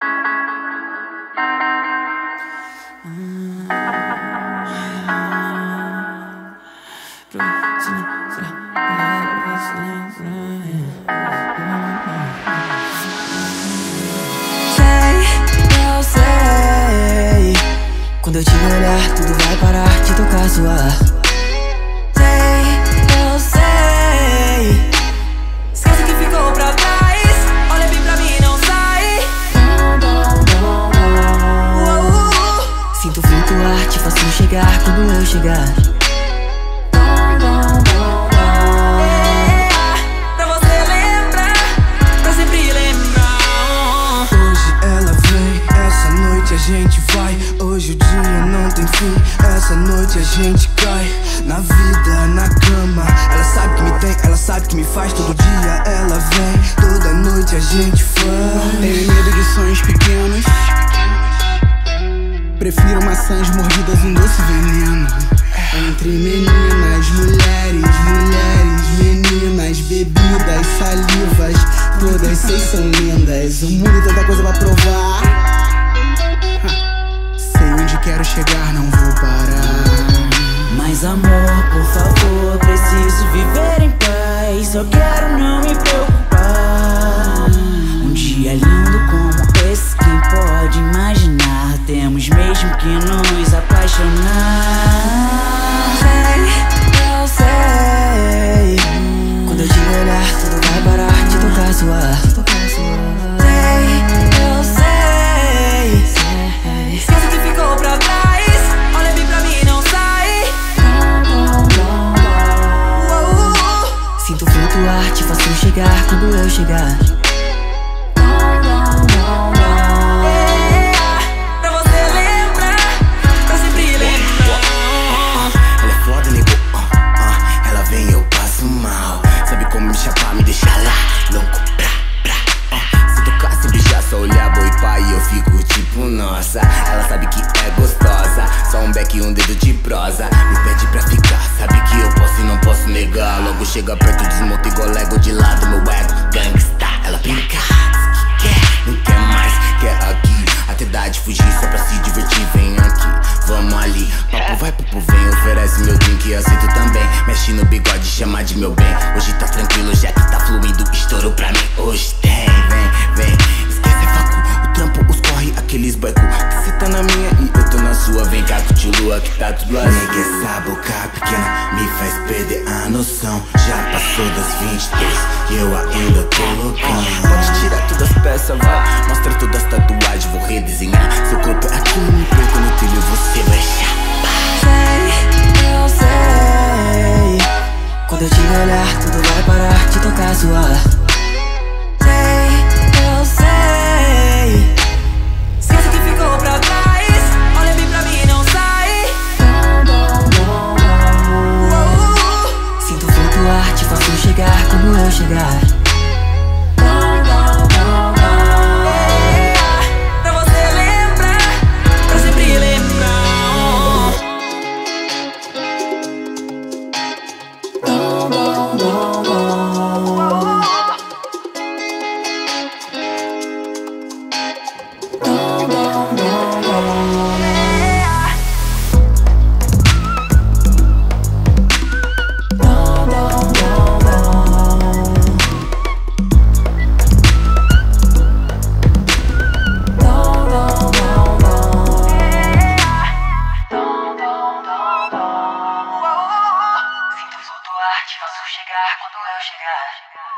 Quando eu te olhar, tudo vai parar de tocar suar. Eu sei. Esquece o que ficou pra trás. Olha bem pra mim e não sai. Sinto flutuar, te faço chegar quando eu chegar. Pra você lembrar, pra sempre lembrar. Hoje ela vem, essa noite a gente vai. Hoje o dia não tem fim, essa noite a gente cai. Na vida, na cama, ela sabe que me tem, ela sabe que me faz. Todo dia ela vem, toda noite a gente faz. Tenho medo de sonhos pequenos, prefiro maçãs mordidas, um doce veneno. Entre meninas, mulheres, meninas, bebidas, salivas, todas seis são lindas. O mundo tem tanta coisa pra provar. Sei onde quero chegar, não vou parar. Mas amor, por favor, preciso viver em paz. Só quero não me preocupar. Um dia lindo como esse, quem pode imaginar? Temos mesmo que nos apaixonar. Eu sei. Quando eu te olhar, tudo vai parar de tocar suar. Eu sei. Esquece o que ficou pra trás. Olha bem pra mim e não sai. Sinto flutuar, te faço chegar quando eu chegar. Pra você lembrar, pra sempre lembrar. Ela é foda, nego. Ela vem, eu passo mal. Sabe como me chapar, me deixa lá, louco, se tocar, se beijar, só olhar, boi pai, eu fico tipo, nossa. Ela sabe que é gostosa, só um beck e um dedo de prosa. Me pede pra ficar, sabe que eu posso e não posso negar. Logo chega perto, desmonta igual Lego de lado, meu ego, gangsta. Ela brinca, diz que quer, não quer mais, quer aqui. Até dá de fugir só pra se divertir, vem aqui, vamos ali. Papo vai, papo vem, oferece meu drink, aceito também. Mexe no bigode, chama de meu bem. Hoje tá tranquilo, já que tá fluindo, estouro pra mim. Hoje tem, vem, esquece a facu, o trampo, os corre, aqueles baico. Que cê tá na minha e eu tô na sua. Vem cá, curte lua, que tá tudo assim. Nega, essa boca pequena me faz perder a noção. Já passou das 23 e eu ainda tô loucão. Pode tirar todas as peças, vai. Mostra todas as tatuagens, vou redesenhar. Seu corpo é aquilo, me preto no trilho, você vai chapar. Eu sei. Quando eu te olhar, tudo vai parar de tocar suar. Eu sei. Esquece o que ficou pra trás. Olha bem pra mim e não sai. Sinto flutuar, te faço chegar quando eu chegar. Pra você lembrar, pra sempre lembrar. Te faço chegar quando eu chegar.